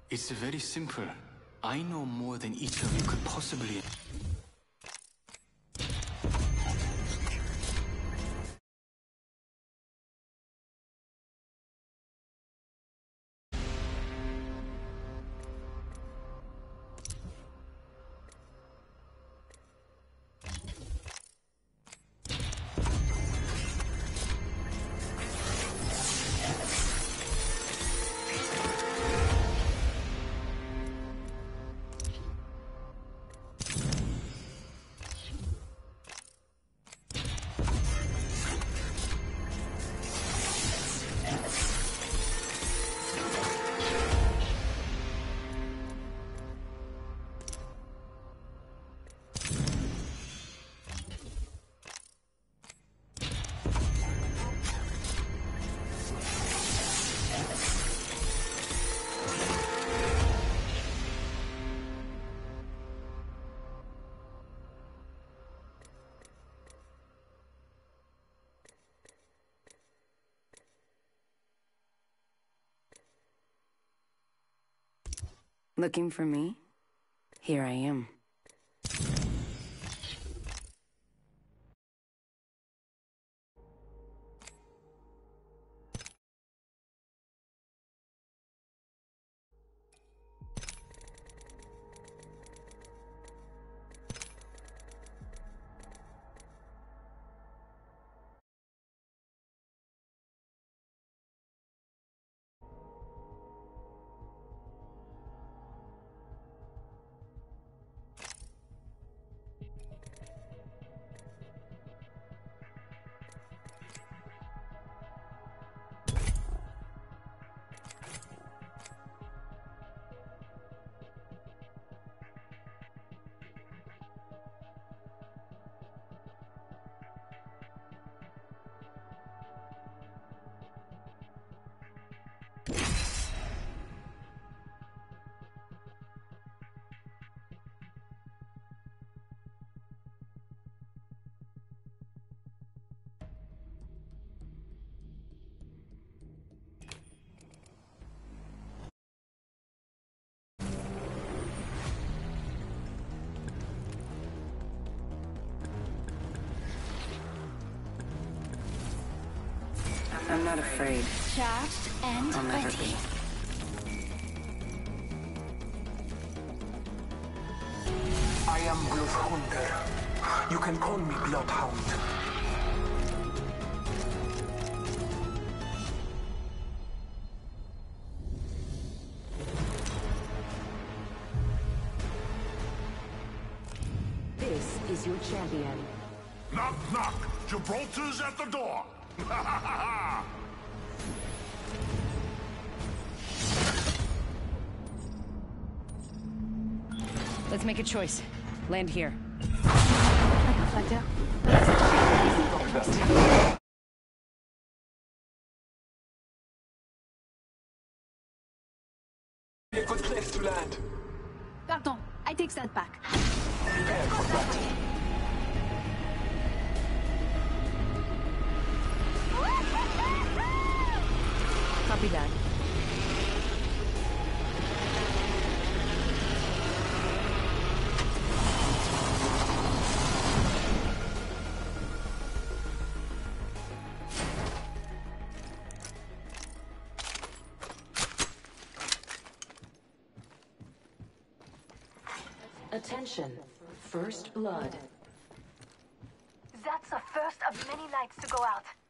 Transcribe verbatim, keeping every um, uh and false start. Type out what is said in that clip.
It's very simple. I know more than each of you could possibly... Looking for me? Here I am. I'm not afraid. Charged and I'll never ready. be. I am Bloodhunter. You can call me Bloodhound. This is your champion. Knock, knock! Gibraltar's at the door! Let's make a choice. Land here. I can fly down. A good place to land. Pardon, I take that back. Prepare combat. Copy that. Attention. First blood. That's the first of many nights to go out.